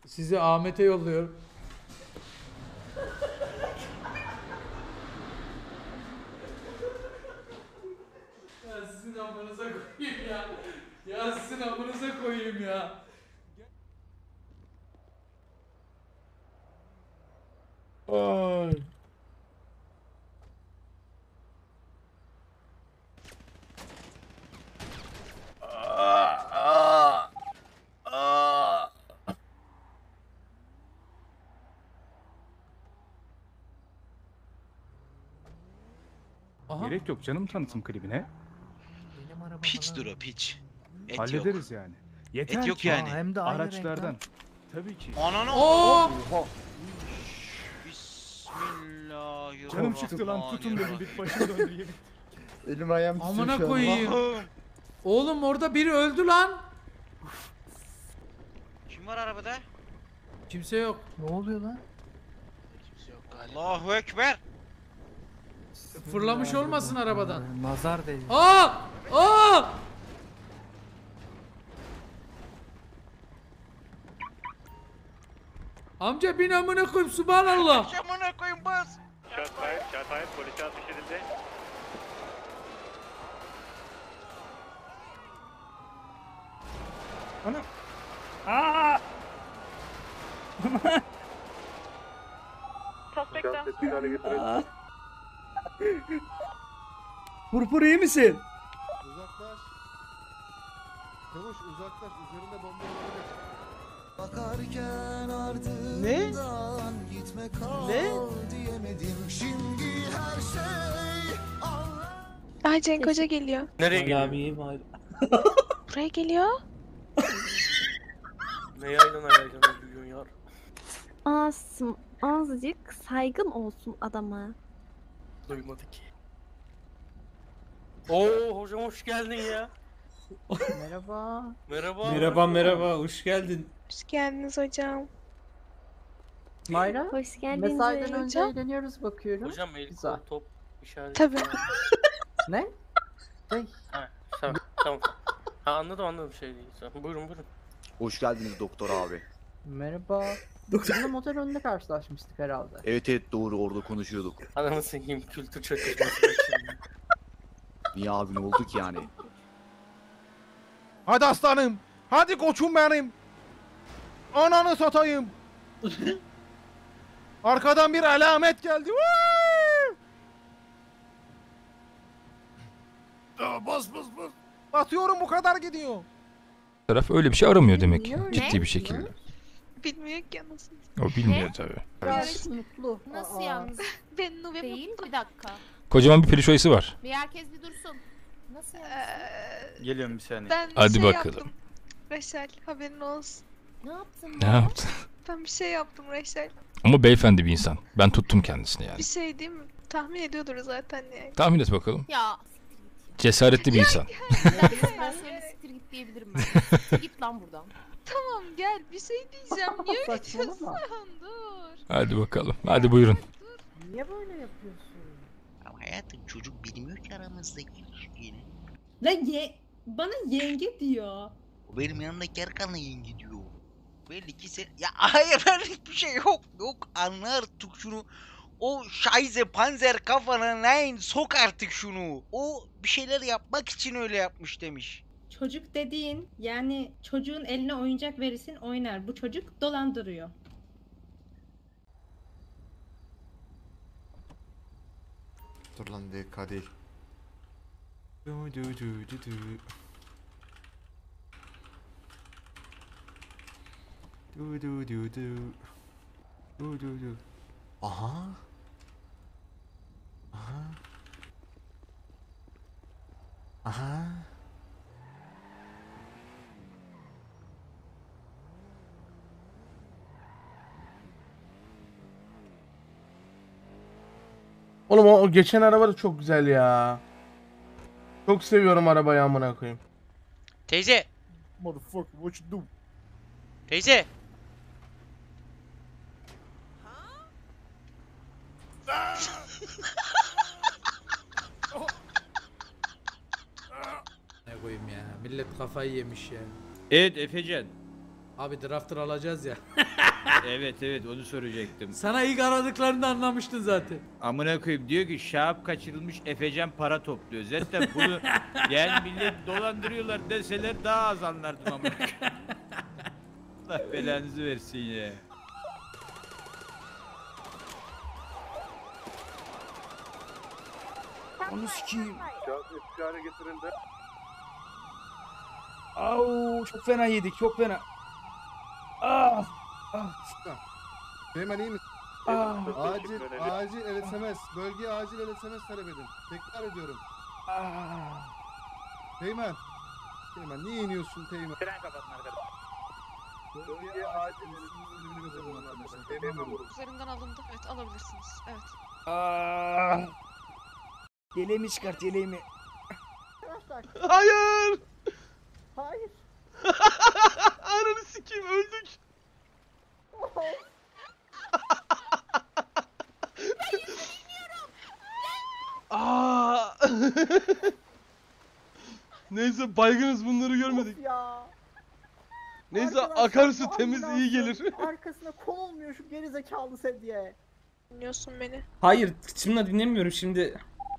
Sizi Ahmet'e yolluyorum. Ya sizin amınıza koyayım ya. Ya sizin amınıza koyayım ya. Ay. Aha. Gerek yok canım tanıtım klibine. Benim arabam Piçtir o piç. Et yok. Hallederiz yani. Yeter Et yok ki yani. Hem de aynı araçlardan. renk Tabii ki. Ananı. Oo! Oha. Bismillahirrahmanirrahim. Canım çıktı lan tutun beni bir başım döndü yemin. Elim ayağım titriyor Amına şu an. koyayım. Allah'ım. Oğlum orada biri öldü lan. Kim var arabada? Kimse yok. Ne oluyor lan? Kimse yok galiba. Allahu Ekber. Fırlamış olmasın arabadan. Nazar değil. Aa! Aa! Amca bin amına koyayım subhanallah. Amına koyayım bas. Şartayet polise atış edildi. Purpur iyi misin? Uzaklaş. Çavuş uzaklaş. Üzerinde bomba olabilir. Bakarken ardından gitme kal diyemedim şimdi her şey Ay Cenk Hoca geliyor. Nereye gidiyor? Abi var. Buraya geliyor. Ne yaylan ayağına gülüyorsun ya? Asım azıcık saygın olsun adama. Duymadı ki. Oo hocam hoş geldin ya. Merhaba. Merhaba. Merhaba hoş geldin. Hoş geldiniz hocam. Mayra. Hoş geldiniz. Mesaiden önce hocam. eğleniyoruz bakıyorum. Hocam el Güzel. kol top işareti. Tabii. Ne? Hey. Ha, tamam. Ha anladım şey değil. Tamam, buyurun. Hoş geldiniz doktor abi. Merhaba. Doktor. Biz motor önünde karşılaşmıştık herhalde. Evet doğru orada konuşuyorduk. Ananı seveyim kültür çatışması bak şimdi. Niye abi ne oldu ki yani? Hadi aslanım. Hadi koçum benim. Ananı satayım. Arkadan bir alamet geldi. Bas. Basıyorum bu kadar gidiyor. Taraf öyle bir şey aramıyor demek ki. Ne? Ciddi bir şekilde. Bilmiyor ki anasını. O bilmiyor tabii. Gayet mutlu. Nasıl Aa. yalnız Ben Nube değil? mutlu. Bir dakika. Kocaman bir perişoyası var. Bir herkes bir dursun. Nasıl yalnız? Geliyorum bir saniye. Ben Hadi şey bakalım. yaptım. Reşel haberin olsun. Ne yaptın? Ne yaptı? Ben bir şey yaptım Reşel. Ama beyefendi bir insan. Ben tuttum kendisini yani. Bir şey değil mi? Tahmin ediyordur zaten yani. Tahmin et bakalım. Ya Cesaretli bir insan. ben söyle siktir git diyebilirim ben. Siktir git lan buradan. Tamam gel bir şey diyeceğim. Niye öyle diyorsun? Saçmalama. Dur. Hadi bakalım. Hadi buyurun. Niye böyle yapıyorsun? Ama hayatım çocuk bilmiyor ki aramızdaki ilişkiyi. Lan bana yenge diyor. O benim yanımdaki Erkan'la yenge diyor. Belli ki sen... Ya hayır benlik bir şey yok. Yok anla artık şunu. O şaize panzer kafana nein sok artık şunu. O bir şeyler yapmak için öyle yapmış demiş. Çocuk dediğin yani çocuğun eline oyuncak verirsin oynar. Bu çocuk dolandırıyor. Dur lan DK değil. Aha. Aha. Oğlum o geçen araba da çok güzel ya. Çok seviyorum arabayı amına koyayım. Teyze. Motherfucker what you do? Teyze. Ne koyayım ya. Millet kafayı yemiş ya. Evet Efecan. Abi drafter alacağız ya. Evet onu soracaktım. Sana ilk aradıklarında anlamıştın zaten. Amına koyayım diyor ki Şahap kaçırılmış Efecan para topluyor. Zaten bunu yani millet dolandırıyorlar deseler daha az anlardım amına koyayım. Allah belanızı versin ya. Onu sikeyim. Au çok fena yedik çok fena. Ah. Teğmen iyi misin? Ah. Acil LSMS. Bölgeye acil LSMS talep edin. Tekrar ediyorum. Ah. Teğmen. Teğmen niye iniyorsun Teğmen? Tren kapatın arkadaşlar. Bölgeye acil LSMS talep arkadaşlar. Teğmen vurun. Üzerinden alındı. Evet alabilirsiniz. Evet. Ah. Yeleğimi çıkart yeleğimi. Hayır. Hayır. Ananı sikeyim öldük. Aa! Neyse baygınız bunları görmedik. Ya. Neyse Arkadaşlar, akarsu bu temiz iyi ambulansın gelir. Arkasına konulmuyor şu gerizekalı sedye. Dinliyorsun beni. Hayır kısmına dinlemiyorum şimdi.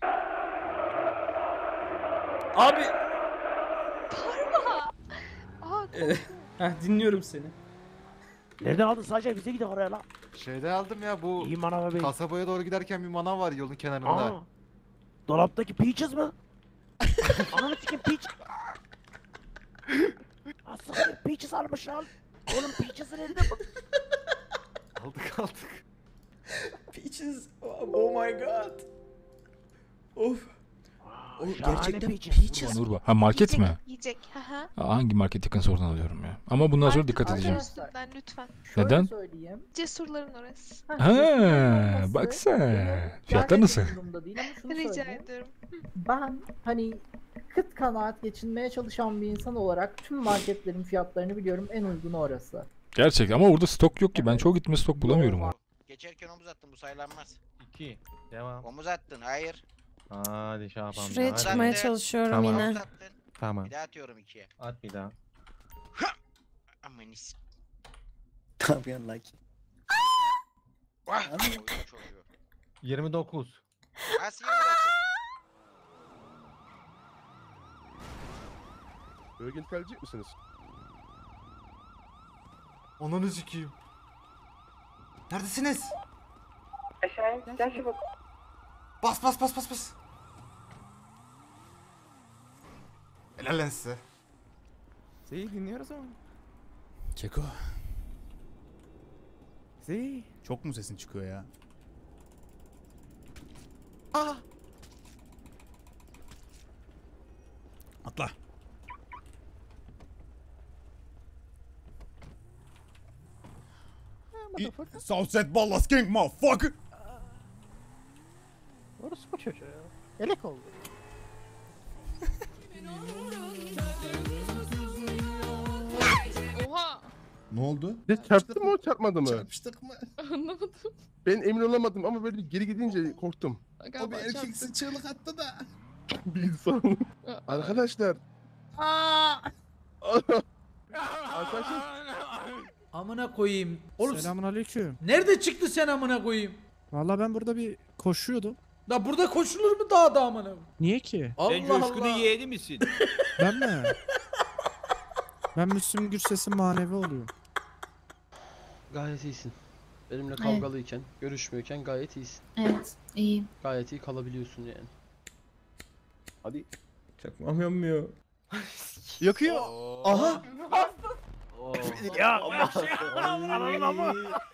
Abi. Parma. Aa Dinliyorum seni. Nereden aldın sadece bize gidelim oraya lan. Şeyde aldım ya bu İyi manav bey. kasabaya doğru giderken bir manav var yolun kenarında. Dolaptaki Peaches mı? Ananı sikim Peach. Aslında Peaches almış lan. Oğlum Peaches'ın elinde bu. Aldık. Peaches. Oh my god. Of. O gerçekten Peaches. Peaches. Nurba. Ha market mi? Yiyecek. Haha. Aa, hangi market yakınsa oradan alıyorum ya. Ama bundan sonra dikkat Adı edeceğim. üstünden lütfen. Şöyle Neden? söyleyeyim. Cesurların orası. Ha, bak sen. Fiyatlar nasıl? Değil ama şunu Rica söyleyeyim. ediyorum. Ben hani kıt kanaat geçinmeye çalışan bir insan olarak tüm marketlerin fiyatlarını biliyorum. En uygunu orası. Gerçek ama orada stok yok ki. Ben çoğu gitme stok bulamıyorum orada. Geçerken omuz attın bu saylanmaz. 2. Devam. Omuz attın hayır. Hadi şey yapalım. Şuraya çıkmaya çalışıyorum Tamam. Omuz attın. Tamam. Bir daha atıyorum 2'ye. At bir daha. Amanis. Ne yapıyorsun like? Vah! Oyun çocuğu. 29. Asiye burası. Bölgeli gelecek misiniz? Ananı sikeyim. Neredesiniz? Aşağıya. Gel çabuk. Bas. Helal lan size. Zeyi dinliyoruz ama. Çeko. Zeyi. Çok mu sesin çıkıyor ya? Atla. Southside Ballas King motherfucker. Orası bu çocuğu. Elek oldu. Oha. Ne oldu? Çarptı mı o çarpmadı mı? Çarpıştık mı? Anlamadım. Ben emin olamadım ama böyle geri gidince korktum. O bir erkeksin çığlık attı da. Bir insan. Arkadaşlar. Arkadaşlar. Amına koyayım. Oğlum Selamünaleyküm. nerede çıktı sen amına koyayım? Vallahi ben burada bir koşuyordum. Da burada koşulur mu dağda amına koyayım? Niye ki? Allah Sen Coşkun'un Allah. yeğeni misin? Ben mi? Ben Müslüm Gürses'in manevi oluyorum. Gayet iyisin. Benimle Evet. kavgalıyken, görüşmüyorken gayet iyisin. Evet, iyiyim. Gayet iyi kalabiliyorsun yani. Hadi. Çakmam yanmıyor. Yakıyor. Aha! Ya ama. ama.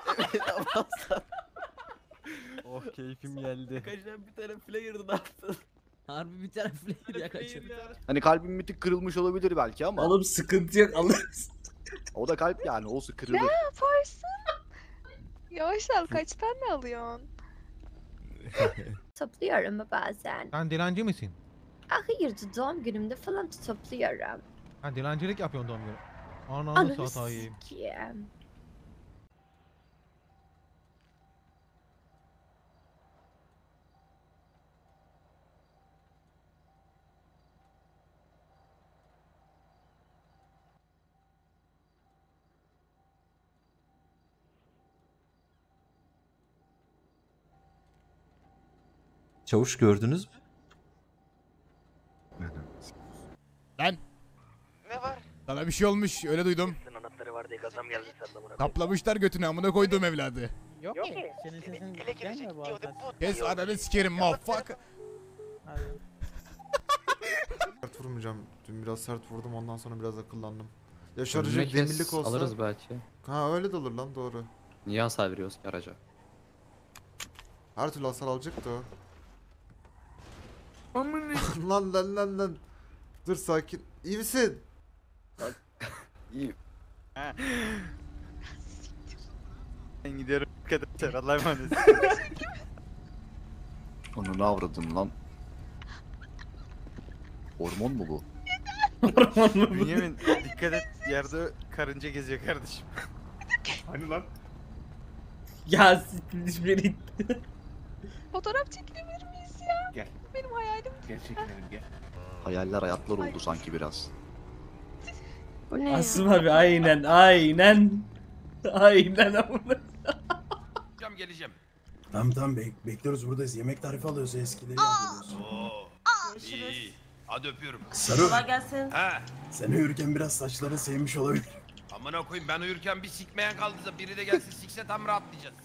Oh keyfim geldi. Kaçtan bir tane flayer'dı ne yaptın? Harbi bir tane flair ya kaçırdı. Hani kalbim bir tık kırılmış olabilir belki ama. Oğlum sıkıntı yok Allah. O da kalp yani olsun kırılır. Yaparsın. Yavaş al. Kaç tane alıyorsun? Topluyorum bazen. Sen dilenci misin? Hayır, doğum günümde falan topluyorum. Ha dilencilik yapıyorsun doğum günü. Ananı sikeyim. Çavuş gördünüz mü? Lan. Ne var? Sana bir şey olmuş öyle duydum. Anahtarı var diye gazam geldi senden bana. Kaplamışlar götünü amına koyduğum evladı. Yok ki. Senin sesin gelmiyor bu arada. Kes ananı sikerim motherfucker. Sert vurmayacağım. Dün biraz sert vurdum ondan sonra biraz akıllandım. Ya Önüne şarjı kes, demirlik olsa. alırız belki. Ha öyle de olur lan doğru. Niye hasar veriyoruz ki araca? Her türlü hasar alacaktı o. Amına. Lan. Dur sakin. İyi misin? İyi. Ben gidiyorum arkadaşlar. Allah'a emanet. Onu ne avradın lan? Hormon mu bu? Bünyamin dikkat et. Yerde karınca geziyor kardeşim. Hani lan? Ya siktir beni. Fotoğraf çekilebilir miyiz ya? Gel. Benim hayalim. Gel çekilelim gel. Hayaller hayatlar oldu sanki biraz. Bu ne ya? Asım abi aynen. Aynen amına. Geleceğim. Tamam bekliyoruz buradayız. Yemek tarifi alıyoruz eskileri yapıyoruz. İyi. Hadi öpüyorum. Sarı gelsin. Ha. sen uyurken biraz saçların sevmiş olabilir. Amına koyayım ben uyurken bir sikmeyen kaldı da biri de gelsin sikse tam rahatlayacağız.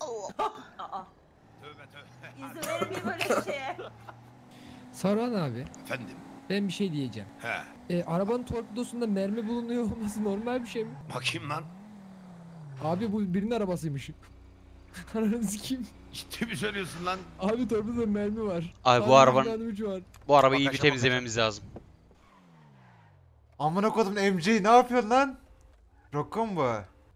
Tövbe. İzin verebilir böyle bir şeye. Saruhan abi Efendim. ben bir şey diyeceğim. He. Arabanın torpidosunda mermi bulunuyor olması normal bir şey mi? Bakayım lan. Abi bu birinin arabasıymış. Ananı sikeyim. Ciddi mi söylüyorsun lan? Abi torpidoda mermi var. Abi bu arabayı iyi bir temizlememiz lazım. Amına kodum MJ ne yapıyorsun lan? Rock'un bu.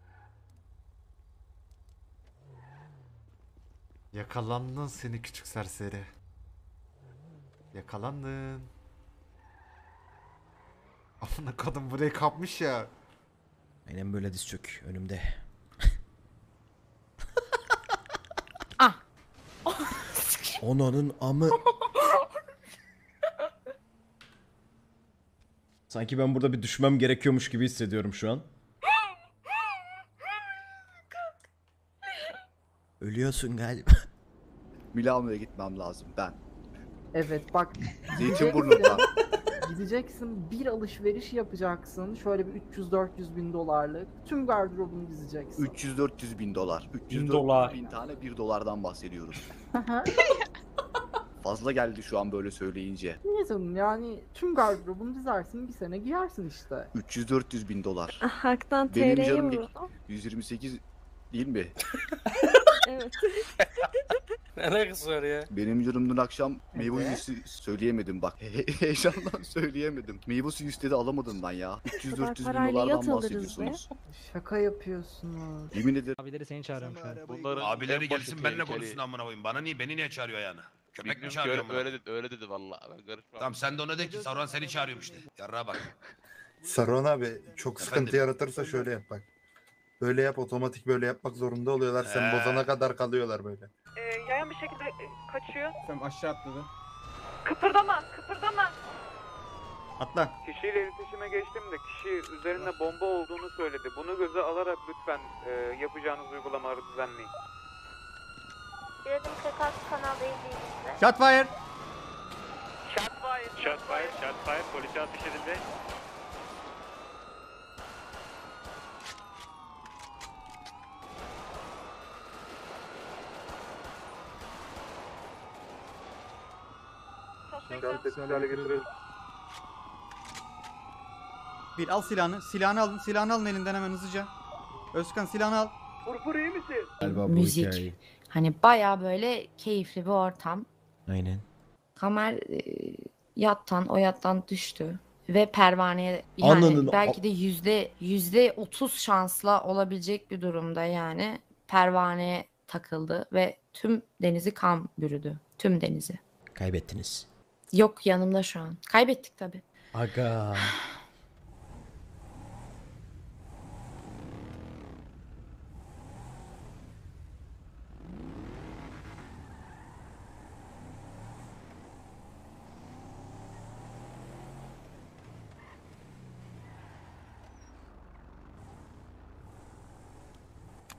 Yakalandın seni küçük serseri. Yakalandın. Amına kodum burayı kapmış ya. Aynen böyle diz çök önümde. Onanın amı. Sanki ben burada bir düşmem gerekiyormuş gibi hissediyorum şu an. Ölüyorsun galiba. Milano'ya gitmem lazım ben. Evet bak. Zeytinburnu'nda. Gideceksin bir alışveriş yapacaksın. Şöyle bir 300-400 bin dolarlık. Tüm gardırobunu dizeceksin. 300-400 bin dolar. 300 dolar. bin tane 1 dolardan bahsediyoruz. Fazla geldi şu an böyle söyleyince. Niye canım yani tüm gardırobunu dizersin bir sene giyersin işte. 300-400 bin dolar. Hak'tan Benim TL'ye canım vurdu. 128 değil mi? Evet. Ne alakası var ya? Benim canım dün akşam meyve yüzü söyleyemedim bak. Heyecandan söyleyemedim. Meyve suyu istedi alamadım ben ya. 300-400 bin parayla yat dolardan alırız bahsediyorsunuz. Şaka yapıyorsunuz. Yemin ederim. Abileri seni çağırıyorum şu an. Abileri gelsin benimle konuşsun amına koyayım. Beni niye çağırıyor yani? Köpek mi çağırıyor amına? Öyle dedi vallahi. Ben karışmam. Tamam sen de ona de ki Saruhan seni çağırıyorum işte. Yarrağa bak. Saruhan abi çok sıkıntı yaratırsa şöyle yap bak. Böyle yap otomatik böyle yapmak zorunda oluyorlar. Sen bozana kadar kalıyorlar böyle. Yayan bir şekilde kaçıyor. Sen aşağı atladı. Kıpırdama. Atla. Kişiyle iletişime geçtim de kişi üzerinde bomba olduğunu söyledi. Bunu göze alarak lütfen yapacağınız uygulamaları düzenleyin. Bir adım 46 kanal değildiğinizde. Shotfire. Shotfire. Polise atış edildi. Bir al silahını. Silahını alın elinden hemen hızlıca. Özkan silahını al. Furfur iyi misin? Galiba Müzik. Hani baya böyle keyifli bir ortam. Aynen. Kamer o yattan düştü. Ve pervaneye yani Ananın- belki de %30 şansla olabilecek bir durumda yani. Pervaneye takıldı ve tüm denizi kan bürüdü. Tüm denizi. Kaybettiniz. Yok yanımda şu an. Kaybettik tabii. Aga.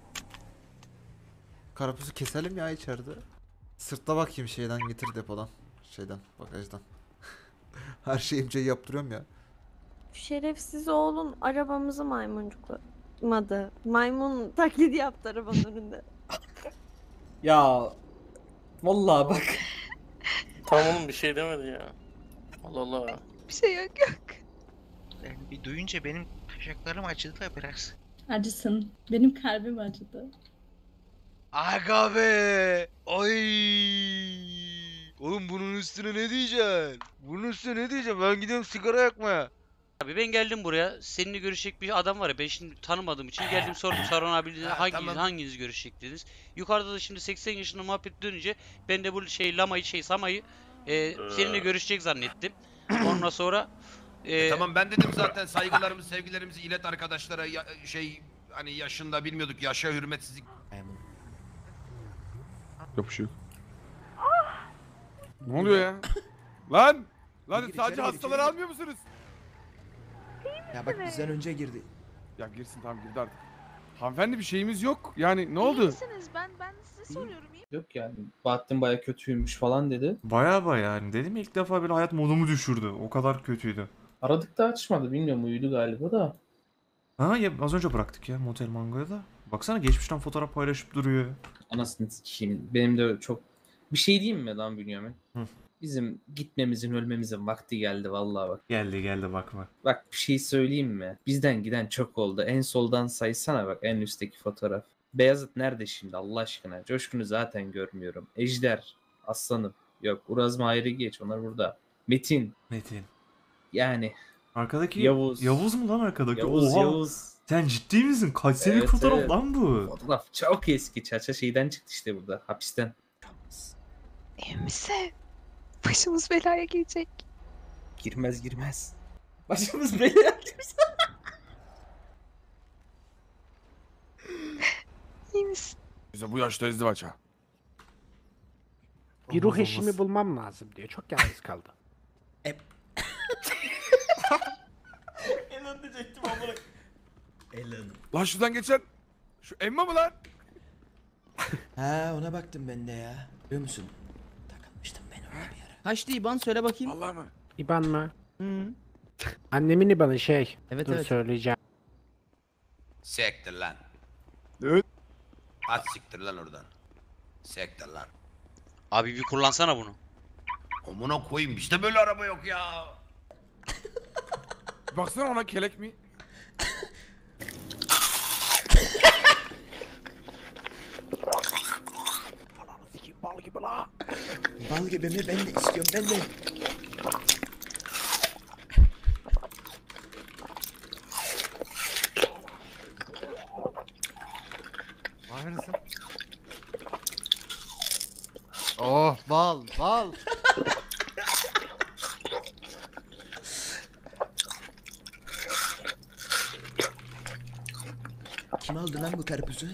Karpuzu keselim ya içeride. Sırtla bakayım şeyden getir depodan. şeyden, bagajdan. Her şeyimceyi yaptırıyorum ya. Şerefsiz oğlum arabamızı maymuncuklamadı. Maymun taklidi yaptı arabanın önünde. Ya vallahi bak. Tamam oğlum bir şey demedi ya. Allah Allah. Bir şey yok. Yani bir duyunca benim taşaklarım acıdı da biraz. Acısın. Benim kalbim acıdı. Aga be! Ay! Oğlum bunun üstüne ne diyeceksin? Bunun üstüne ne diyeceğim? Ben gidiyorum sigara yakmaya. Abi ben geldim buraya. Seninle görüşecek bir adam var ya. Ben şimdi tanımadığım için geldim sordum. Saron abi hanginiz görüşecek dediniz. Yukarıda da şimdi 80 yaşında muhabbet dönünce ben de bu Samay'ı seninle görüşecek zannettim. Ondan sonra Tamam ben dedim zaten saygılarımızı sevgilerimizi ilet arkadaşlara hani yaşında bilmiyorduk yaşa hürmetsizlik. Yapışıyor. Ne oluyor ya? Lan! Lan sadece hastaları almıyor musunuz? Ya bak bizden önce girdi. Ya girsin tamam girdi artık. Hanımefendi bir şeyimiz yok. Yani ne oldu? Ben size soruyorum. Yok yani Bahattin baya kötüymüş falan dedi. Baya yani dedim ilk defa böyle hayat modumu düşürdü. O kadar kötüydü. Aradık da açmadı bilmiyorum uyudu galiba da. Ha ya az önce bıraktık ya Motel Mango'ya da. Baksana geçmişten fotoğraf paylaşıp duruyor. Anasını sikeyim. Benim de çok bir şey diyeyim mi lan Bünyamin? Hı. Bizim gitmemizin ölmemizin vakti geldi vallahi bak. Geldi bak. Bak bir şey söyleyeyim mi? Bizden giden çok oldu. En soldan saysana bak en üstteki fotoğraf. Beyazıt nerede şimdi Allah aşkına? Coşkun'u zaten görmüyorum. Ejder, Aslanım. Yok Uraz'ma ayrı geç onlar burada. Metin. Yani. Arkadaki Yavuz. Yavuz mu lan arkadaki? Yavuz, Oha. Yavuz. Sen ciddi misin? Kaç senelik Evet, fotoğraf evet. lan bu? Fotoğraf çok eski. Çaça şeyden çıktı işte burada. Hapisten. Emse. Başımız belaya girecek. Girmez. Başımız belaya girecek. İyi misin? Bize bu yaşta izdivaç ha. Bir ruh eşimi bulmam lazım diyor. Çok yalnız kaldı. Elon diyecektim amına. Elon. Lan şuradan geçen. Şu Emma mı lan? Ha ona baktım ben de ya. Biliyor musun? Takılmıştım ben ona bir ara. Kaçtı İban söyle bakayım. Allah mı? İban mı? Hı. Annemin İban'ı şey. Evet, Dur evet. söyleyeceğim. Sektir lan. Evet. At siktir lan oradan. Sektir lan. abi bir kullansana bunu. Amına koyayım işte böyle araba yok ya. Baksana ona kelek mi? Bal gibi la. Bal gibi mi? Ben de istiyorum ben de. Aynısın. Oh bal. Kim aldı lan bu karpuzu?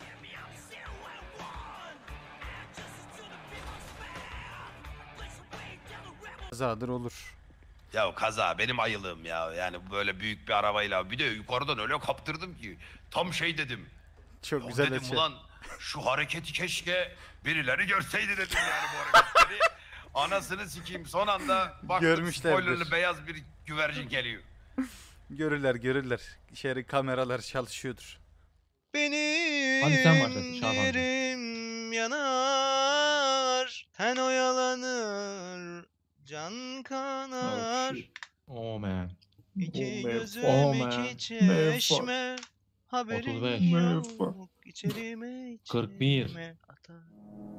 Kazadır olur. Ya kaza benim ayılığım ya. Yani böyle büyük bir arabayla bir de yukarıdan öyle kaptırdım ki. Tam şey dedim. Çok Ya güzel dedim açı. ulan şu hareketi keşke birileri görseydi dedim yani bu hareketleri. Anasını sikeyim son anda baktım Görmüşlerdir. spoilerlı beyaz bir güvercin geliyor. Görürler. İçeri kameralar çalışıyordur. Benim Hadi sen başlasın Şaban. yerim yanar, ten oyalanır, can kanar. Oh man. İki Oh, gözüm man. iki çeşme, haberin 35. yok, içerime 41. içerime atar.